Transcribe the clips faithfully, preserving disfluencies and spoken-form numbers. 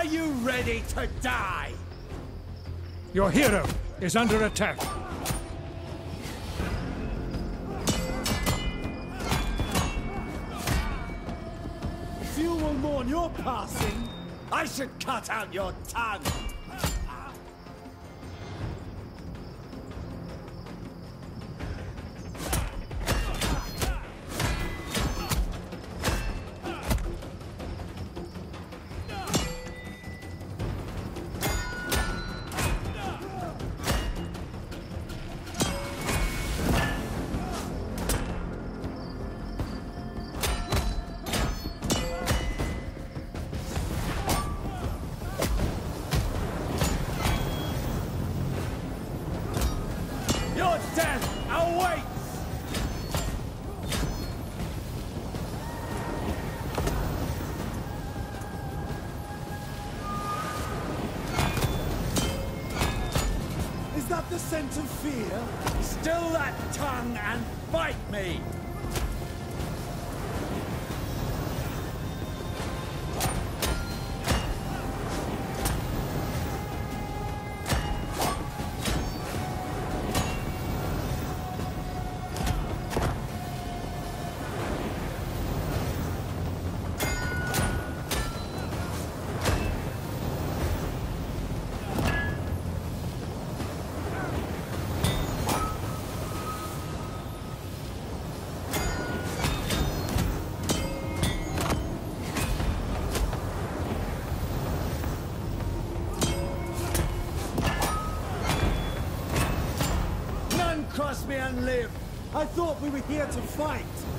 Are you ready to die? Your hero is under attack. Few will mourn your passing. I should cut out your tongue. Your death awaits! Is that the scent of fear? Still that tongue and fight me! Cross me and live. I thought we were here to fight.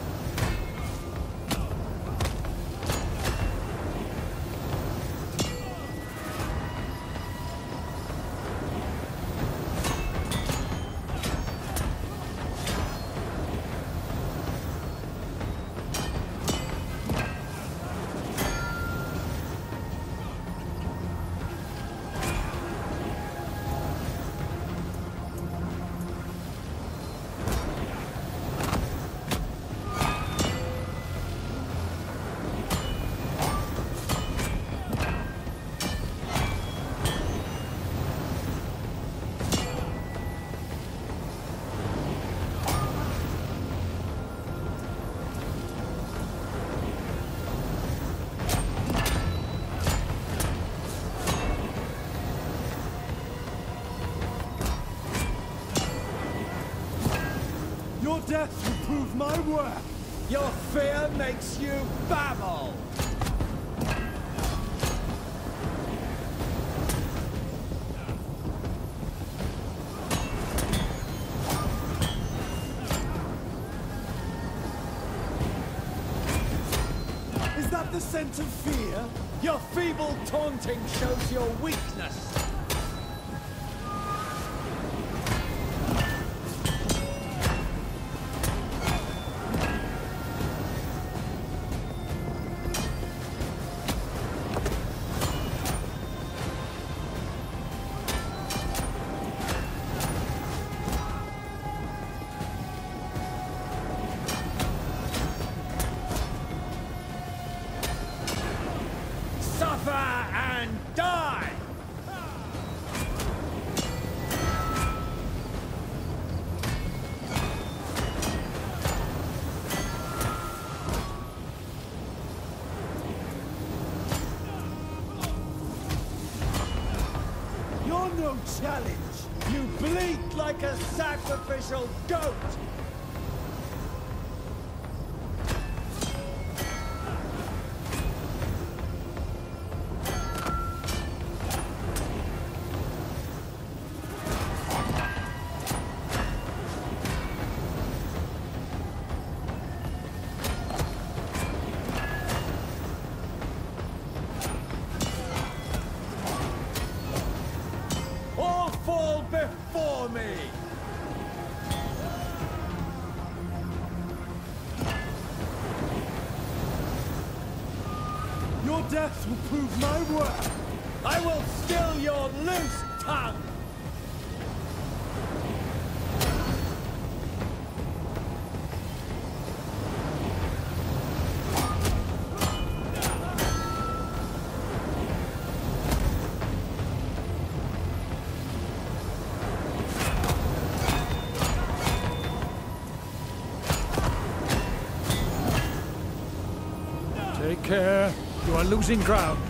Your death will prove my worth. Your fear makes you babble. Is that the scent of fear? Your feeble taunting shows your weakness. Suffer and die! You're no challenge! You bleat like a sacrificial goat! Fall before me! Your death will prove my worth. I will still your loose tongue! losing ground.